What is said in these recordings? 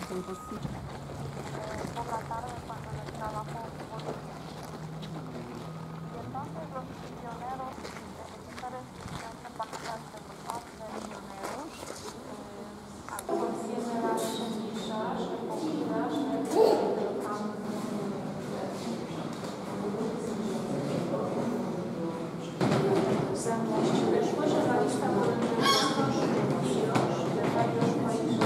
Entonces sí. Por la tarde cuando en el trabajo volví. Y entonces los prisioneros de militares se pasan de los hombres pioneros, consciente de las cenizas recogidas del campo. Zemłość wyszło, że na listę de varios países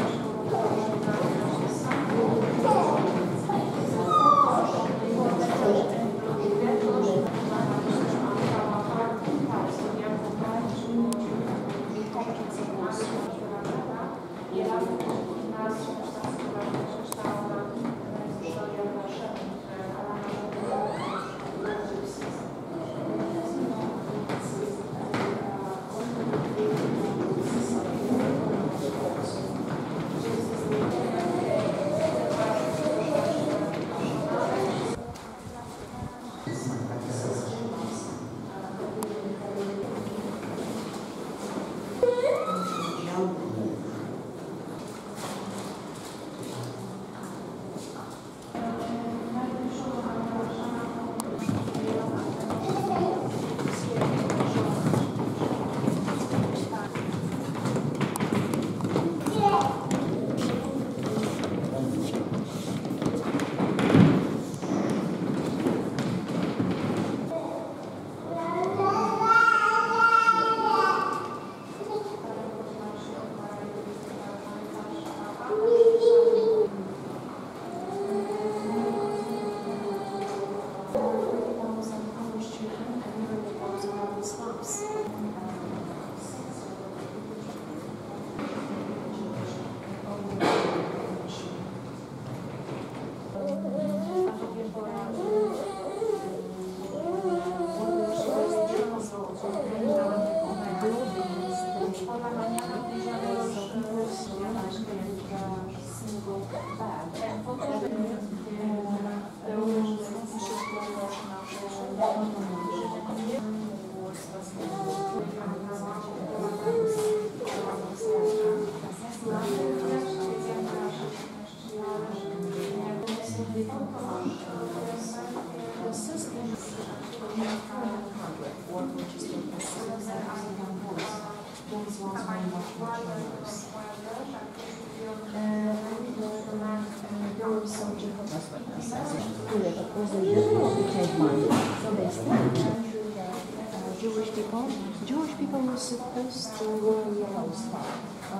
Jewish people were supposed to wear yellow scarf.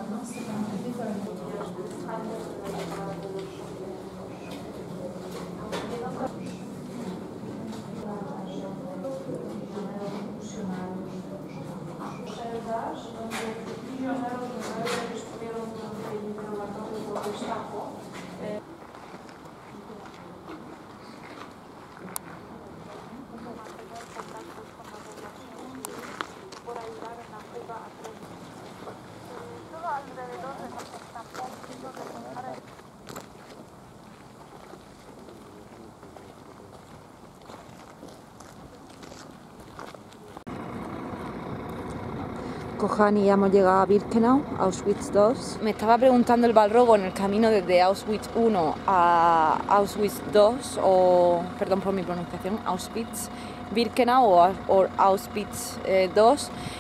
Kohani, ya hemos llegado a Birkenau, Auschwitz II. Me estaba preguntando el Balrogo en el camino desde Auschwitz I a Auschwitz II, o, perdón por mi pronunciación, Auschwitz, Birkenau o Auschwitz II.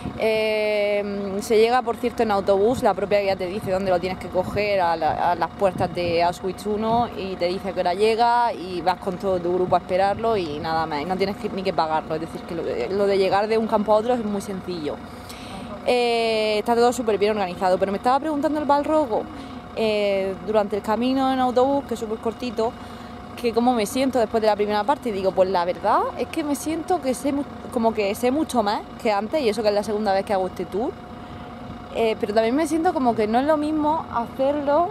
Se llega, por cierto, en autobús, la propia guía te dice dónde lo tienes que coger, a las puertas de Auschwitz I, y te dice a qué hora llega y vas con todo tu grupo a esperarlo y nada más, y no tienes ni que pagarlo, es decir, que lo de llegar de un campo a otro es muy sencillo. Está todo súper bien organizado, pero me estaba preguntando el Balrogo durante el camino en autobús, que es súper cortito, que cómo me siento después de la primera parte, y digo, pues la verdad es que me siento que como que sé mucho más que antes, y eso que es la segunda vez que hago este tour, pero también me siento como que no es lo mismo hacerlo,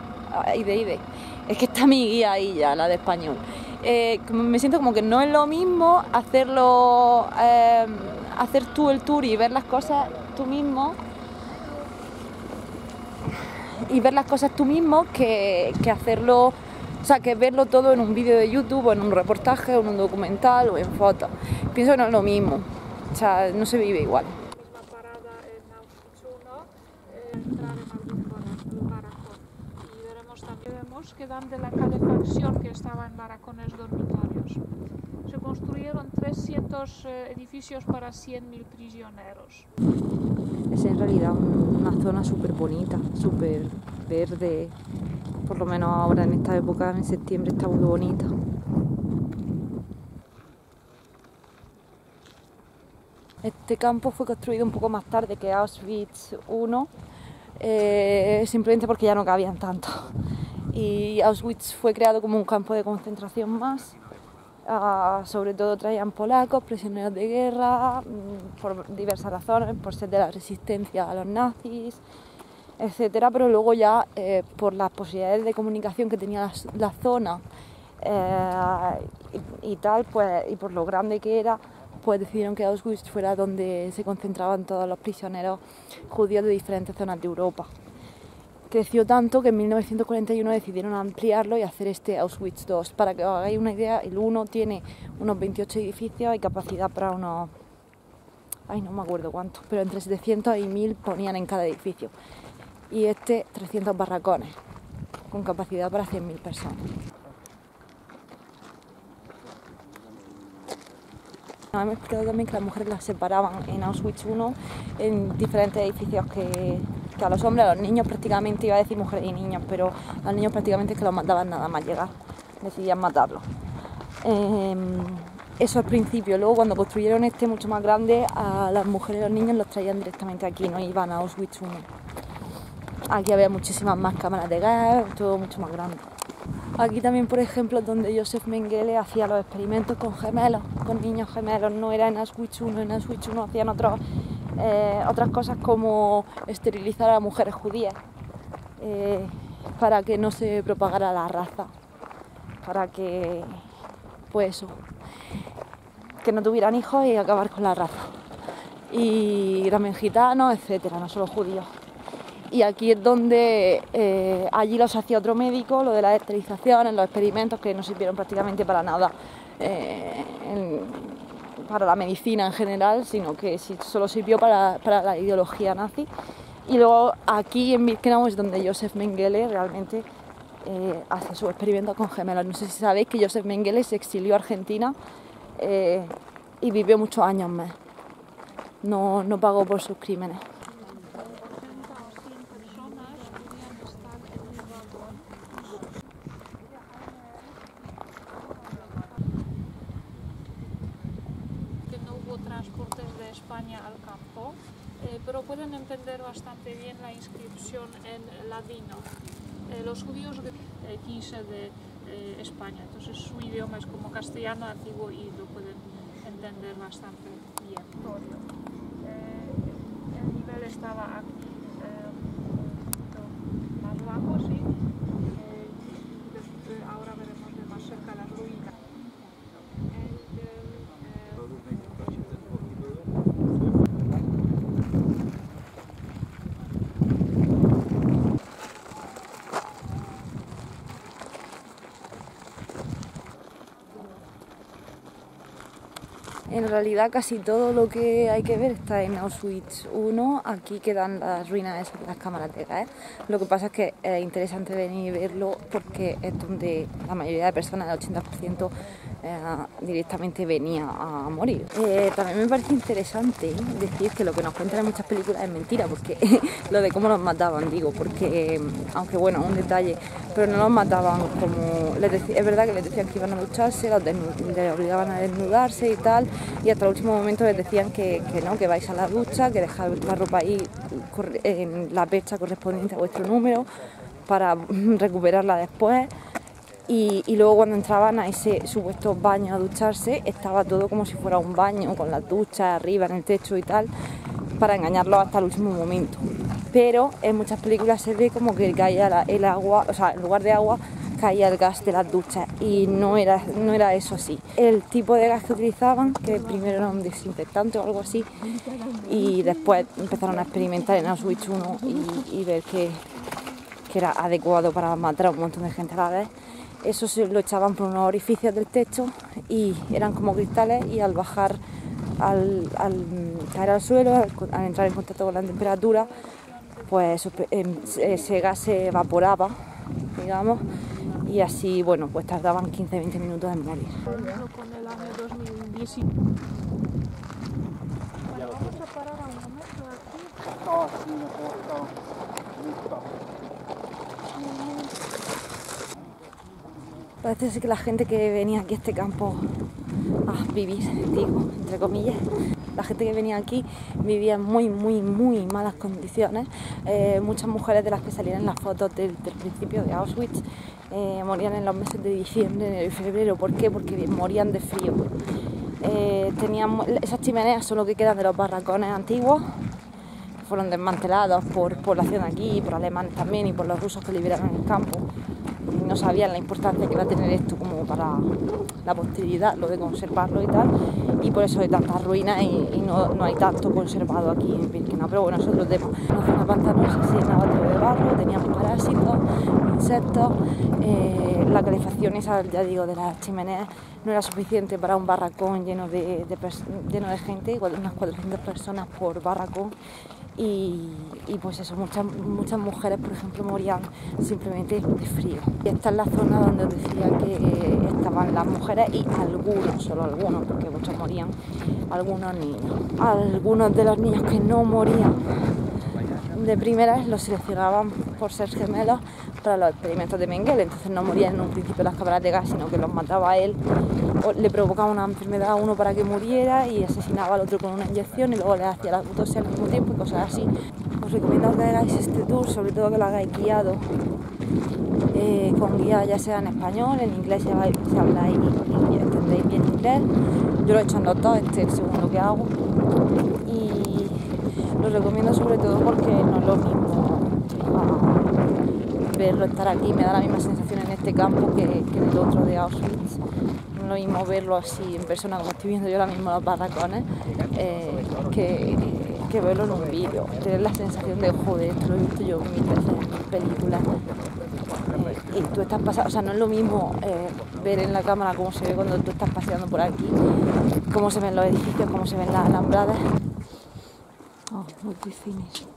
es que está mi guía ahí ya, la de español, me siento como que no es lo mismo hacerlo, hacer tú el tour y ver las cosas tú mismo, que hacerlo, o sea, que verlo todo en un vídeo de YouTube, o en un reportaje, o en un documental, o en fotos. Pienso que no es lo mismo, o sea, no se vive igual. Misma parada en Auschwitz I, entrar en algún lugar y veremos dormitorios. También vemos que dan de la calefacción que estaba en barracones dormitorios. Se construyeron 300 edificios para 100.000 prisioneros. Es en realidad una zona súper bonita, súper verde. Por lo menos ahora en esta época, en septiembre, está muy bonita. Este campo fue construido un poco más tarde que Auschwitz I, simplemente porque ya no cabían tanto. Y Auschwitz fue creado como un campo de concentración más. Sobre todo traían polacos, prisioneros de guerra, por diversas razones, por ser de la resistencia a los nazis, etcétera. Pero luego ya, por las posibilidades de comunicación que tenía la zona y tal, pues, y por lo grande que era, pues decidieron que Auschwitz fuera donde se concentraban todos los prisioneros judíos de diferentes zonas de Europa. Creció tanto que en 1941 decidieron ampliarlo y hacer este Auschwitz II. Para que os hagáis una idea, el 1 tiene unos 28 edificios y capacidad para unos... no me acuerdo cuántos, pero entre 700 y 1000 ponían en cada edificio. Y este 300 barracones, con capacidad para 100.000 personas. Me han explicado también que las mujeres las separaban en Auschwitz I en diferentes edificios que a los hombres, a los niños prácticamente, iba a decir mujeres y niños, pero a los niños prácticamente que los mataban nada más llegar, decidían matarlos. Eso al principio. Luego cuando construyeron este mucho más grande, a las mujeres y los niños los traían directamente aquí, no iban a Auschwitz I. Aquí había muchísimas más cámaras de gas, todo mucho más grande. Aquí también, por ejemplo, es donde Josef Mengele hacía los experimentos con gemelos, con niños gemelos. No era en Auschwitz I, en Auschwitz I hacían otras cosas como esterilizar a mujeres judías para que no se propagara la raza, para que, pues eso, que no tuvieran hijos y acabar con la raza. Y también gitanos, etcétera, no solo judíos. Y aquí es donde allí los hacía otro médico, lo de las esterilizaciones, los experimentos que no sirvieron prácticamente para nada para la medicina en general, sino que solo sirvió para la ideología nazi. Y luego aquí en Birkenau es donde Josef Mengele realmente hace sus experimentos con gemelos. No sé si sabéis que Josef Mengele se exilió a Argentina y vivió muchos años más. No pagó por sus crímenes. Transportes de España al campo, pero pueden entender bastante bien la inscripción en ladino. Los judíos 15 de España, entonces su idioma es como castellano antiguo y lo pueden entender bastante bien. El nivel estaba aquí más bajo, sí. Ahora veremos de más cerca las ruinas. En realidad casi todo lo que hay que ver está en Auschwitz I. Aquí quedan las ruinas de las cámaras de gas. Lo que pasa es que es interesante venir y verlo porque es donde la mayoría de personas, el 80%, directamente venía a morir. También me parece interesante decir que lo que nos cuentan en muchas películas es mentira, porque lo de cómo los mataban, digo, porque aunque bueno, un detalle, pero no los mataban como... es verdad que les decían que iban a ducharse, les obligaban a desnudarse y tal, y hasta el último momento les decían que no, que vais a la ducha, que dejáis la ropa ahí en la percha correspondiente a vuestro número para recuperarla después. Y luego cuando entraban a ese supuesto baño a ducharse, estaba todo como si fuera un baño, con las duchas arriba en el techo y tal, para engañarlos hasta el último momento. Pero en muchas películas se ve como que caía el agua, o sea, en lugar de agua caía el gas de las duchas, y no era eso así. El tipo de gas que utilizaban, que primero era un desinfectante o algo así, y después empezaron a experimentar en Auschwitz I y ver que era adecuado para matar a un montón de gente a la vez. Eso se lo echaban por unos orificios del techo y eran como cristales, y al bajar, al caer al suelo, al entrar en contacto con la temperatura, pues ese gas se evaporaba digamos, y así, bueno, pues tardaban 15-20 minutos en morir. Por ejemplo, con el año 2010. Bueno, vamos a parar a un momento aquí. Parece ser que la gente que venía aquí a este campo a vivir, digo, entre comillas, la gente que venía aquí vivía en muy malas condiciones. Muchas mujeres de las que salían en las fotos del principio de Auschwitz morían en los meses de diciembre, enero y febrero. ¿Por qué? Porque morían de frío. Esas chimeneas son lo que quedan de los barracones antiguos, que fueron desmantelados por población aquí, por alemanes también y por los rusos que liberaron el campo. No sabían la importancia que iba a tener esto como para la posteridad, lo de conservarlo y tal, y por eso hay tantas ruinas y no hay tanto conservado aquí en Birkenau. Pero bueno, es otro tema. Una zona pantanosa se llenaba todo de barro, teníamos parásitos, insectos, la calefacción esa, ya digo, de las chimeneas no era suficiente para un barracón lleno de gente, unas 400 personas por barracón. Y pues eso, muchas mujeres, por ejemplo, morían simplemente de frío. Y esta es la zona donde os decía que estaban las mujeres y algunos, solo algunos, porque muchos morían, algunos niños. Algunos de los niños que no morían de primeras los seleccionaban por ser gemelos para los experimentos de Mengele, entonces no morían en un principio en las cámaras de gas, sino que los mataba él, o le provocaba una enfermedad a uno para que muriera y asesinaba al otro con una inyección y luego le hacía la autopsia al mismo tiempo y cosas así. Os recomiendo que hagáis este tour, sobre todo que lo hagáis guiado, con guía ya sea en español, en inglés si habláis y entendéis bien inglés. Yo lo he hecho en los dos, este es el segundo que hago. Y lo recomiendo sobre todo porque no es lo mismo verlo, estar aquí, me da la misma sensación en este campo que en el otro de Auschwitz. No es lo mismo verlo así en persona, como estoy viendo yo ahora mismo los barracones, que verlo en un vídeo, tener la sensación de joder, esto lo he visto yo mil veces en películas. Y tú estás pasando, o sea, no es lo mismo ver en la cámara cómo se ve cuando tú estás paseando por aquí, cómo se ven los edificios, cómo se ven las alambradas. Oh, muy finished.